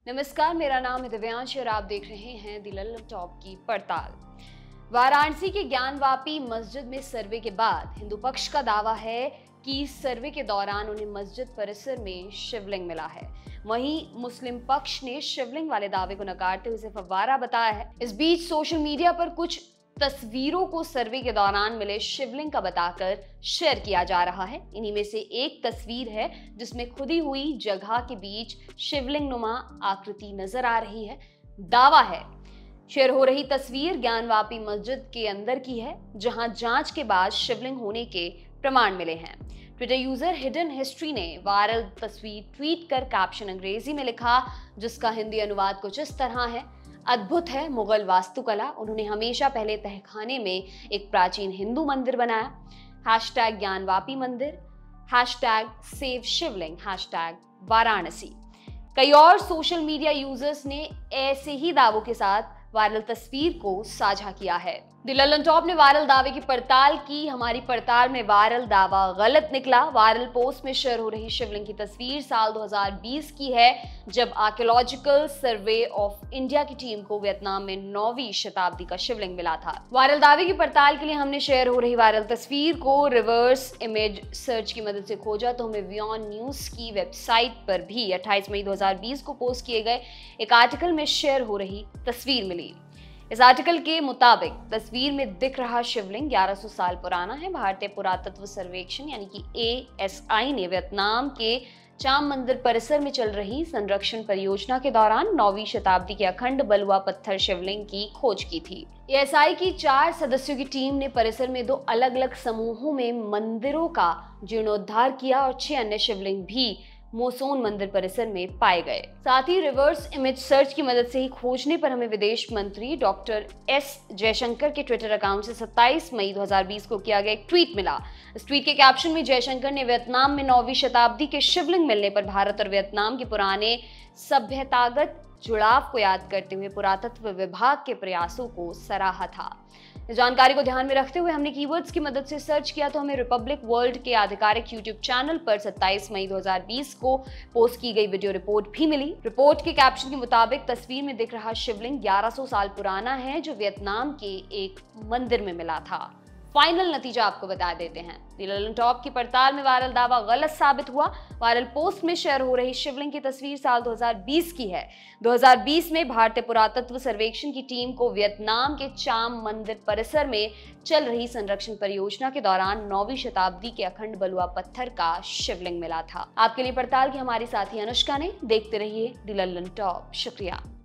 नमस्कार, मेरा नाम है दिव्यांश और आप देख रहे हैं द लल्लन टॉप की पड़ताल। वाराणसी के ज्ञानवापी मस्जिद में सर्वे के बाद हिंदू पक्ष का दावा है कि सर्वे के दौरान उन्हें मस्जिद परिसर में शिवलिंग मिला है। वहीं मुस्लिम पक्ष ने शिवलिंग वाले दावे को नकारते हुए इसे फव्वारा बताया है। इस बीच सोशल मीडिया पर कुछ तस्वीरों को सर्वे के दौरान मिले शिवलिंग का बताकर शेयर किया जा रहा है। इन्हीं में से एक तस्वीर है जिसमें खुदी हुई जगह के बीच शिवलिंग नुमा आकृति नजर आ रही है। दावा है शेयर हो रही तस्वीर ज्ञानवापी मस्जिद के अंदर की है, जहां जांच के बाद शिवलिंग होने के प्रमाण मिले हैं। ट्विटर यूजर हिडन हिस्ट्री ने वायरल तस्वीर ट्वीट कर कैप्शन अंग्रेजी में लिखा, जिसका हिंदी अनुवाद कुछ इस तरह है। अद्भुत है मुगल वास्तुकला। उन्होंने हमेशा पहले तहखाने में एक प्राचीन हिंदू मंदिर बनाया। #ज्ञानवापी मंदिर, #सेव शिवलिंग, #वाराणसी। कई और सोशल मीडिया यूजर्स ने ऐसे ही दावों के साथ वायरल तस्वीर को साझा किया है। द लल्लन टॉप ने वायरल दावे की पड़ताल की। हमारी पड़ताल में वायरल दावा गलत निकला। वायरल पोस्ट में शेयर हो रही शिवलिंग की तस्वीर साल 2020 की है, जब आर्कियोलॉजिकल सर्वे ऑफ इंडिया की टीम को वियतनाम में 9वीं शताब्दी का शिवलिंग मिला था। वायरल दावे की पड़ताल के लिए हमने शेयर हो रही वायरल तस्वीर को रिवर्स इमेज सर्च की मदद से खोजा तो हमें वियॉन न्यूज की वेबसाइट पर भी 28 मई 2020 को पोस्ट किए गए एक आर्टिकल में शेयर हो रही तस्वीर मिली। इस आर्टिकल के मुताबिक तस्वीर में दिख रहा शिवलिंग 1100 साल पुराना है। भारतीय पुरातत्व सर्वेक्षण यानी कि ASI ने वियतनाम के चाम मंदिर परिसर में चल रही संरक्षण परियोजना के दौरान 9वीं शताब्दी के अखंड बलुआ पत्थर शिवलिंग की खोज की थी। ASI की 4 सदस्यों की टीम ने परिसर में 2 अलग अलग समूहों में मंदिरों का जीर्णोद्धार किया और 6 अन्य शिवलिंग भी मोसोन मंदिर परिसर में पाए गए। साथ ही रिवर्स इमेज सर्च की मदद से ही खोजने पर हमें विदेश मंत्री डॉक्टर S जयशंकर के ट्विटर अकाउंट से 27 मई 2020 को किया गया एक ट्वीट मिला। इस ट्वीट के कैप्शन में जयशंकर ने वियतनाम में 9वीं शताब्दी के शिवलिंग मिलने पर भारत और वियतनाम के पुराने सभ्यतागत जुड़ाव को याद करते हुए पुरातत्व विभाग के प्रयासों को सराहा था। इस जानकारी को ध्यान में रखते हुए हमने कीवर्ड्स की मदद से सर्च किया तो हमें रिपब्लिक वर्ल्ड के आधिकारिक यूट्यूब चैनल पर 27 मई 2020 को पोस्ट की गई वीडियो रिपोर्ट भी मिली। रिपोर्ट के कैप्शन के मुताबिक तस्वीर में दिख रहा शिवलिंग 1100 साल पुराना है, जो वियतनाम के एक मंदिर में मिला था। फाइनल नतीजा आपको बता देते हैं। द लल्लन टॉप की पड़ताल में वायरल दावा गलत साबित हुआ। वायरल पोस्ट में शेयर हो रही शिवलिंग की तस्वीर साल 2020 की है। 2020 में भारतीय पुरातत्व सर्वेक्षण की टीम को वियतनाम के चाम मंदिर परिसर में चल रही संरक्षण परियोजना के दौरान 9वीं शताब्दी के अखंड बलुआ पत्थर का शिवलिंग मिला था। आपके लिए पड़ताल की हमारी साथी अनुष्का ने। देखते रहिए द लल्लन टॉप। शुक्रिया।